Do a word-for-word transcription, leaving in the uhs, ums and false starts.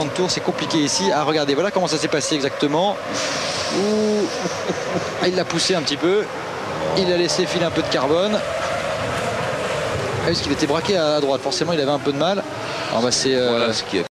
tour, c'est compliqué ici. Ah, regardez, voilà comment ça s'est passé exactement. Ouh. Ah, il l'a poussé un petit peu. Il a laissé filer un peu de carbone. Ah, parce qu'il était braqué à droite, forcément il avait un peu de mal. Alors, bah, c'est, euh... voilà ce qui est